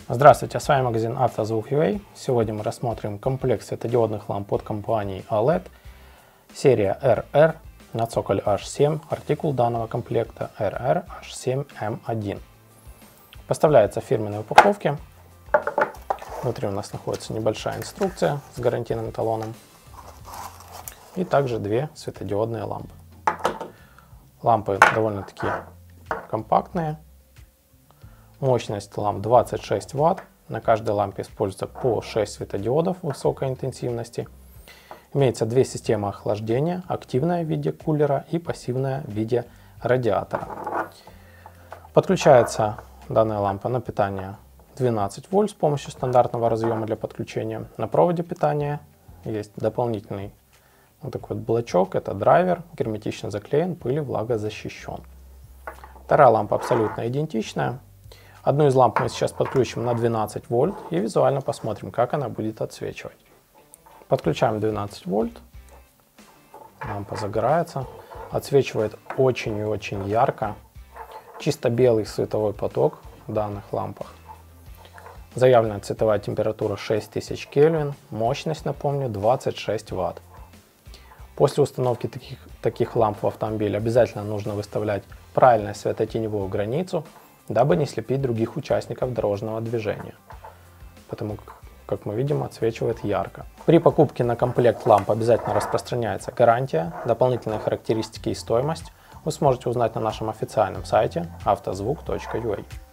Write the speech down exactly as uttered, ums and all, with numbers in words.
Здравствуйте, с вами магазин Автозвук.ua. Сегодня мы рассмотрим комплект светодиодных ламп от компании олед, серия эр эр на цоколь аш семь, артикул данного комплекта эр эр аш семь эм один. Поставляется в фирменной упаковке. Внутри у нас находится небольшая инструкция с гарантийным талоном и также две светодиодные лампы. Лампы довольно-таки компактные. Мощность ламп двадцать шесть ватт. На каждой лампе используется по шесть светодиодов высокой интенсивности. Имеется две системы охлаждения. Активная в виде кулера и пассивная в виде радиатора. Подключается данная лампа на питание двенадцать вольт с помощью стандартного разъема для подключения. На проводе питания есть дополнительный вот такой вот блочок. Это драйвер. Герметично заклеен, пыль и влагозащищен. Вторая лампа абсолютно идентичная. Одну из ламп мы сейчас подключим на двенадцать вольт и визуально посмотрим, как она будет отсвечивать. Подключаем двенадцать вольт. Лампа загорается. Отсвечивает очень и очень ярко. Чисто белый световой поток в данных лампах. Заявленная цветовая температура шесть тысяч кельвин. Мощность, напомню, двадцать шесть ватт. После установки таких, таких ламп в автомобиль обязательно нужно выставлять правильную светотеневую границу, дабы не слепить других участников дорожного движения, потому как, как мы видим, отсвечивает ярко. При покупке на комплект ламп обязательно распространяется гарантия, дополнительные характеристики и стоимость вы сможете узнать на нашем официальном сайте автозвук точка ю а.